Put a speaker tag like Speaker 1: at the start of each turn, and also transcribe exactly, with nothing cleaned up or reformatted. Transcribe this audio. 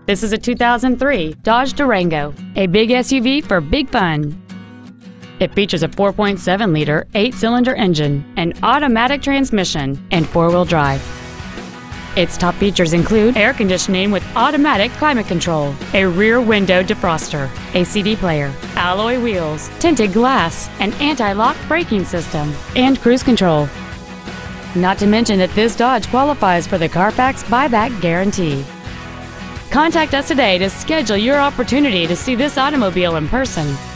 Speaker 1: This is a two thousand three Dodge Durango, a big S U V for big fun. It features a four point seven liter eight-cylinder engine, an automatic transmission, and four-wheel drive. Its top features include air conditioning with automatic climate control, a rear window defroster, a C D player, alloy wheels, tinted glass, an anti-lock braking system, and cruise control. Not to mention that this Dodge qualifies for the Carfax buyback guarantee. Contact us today to schedule your opportunity to see this automobile in person.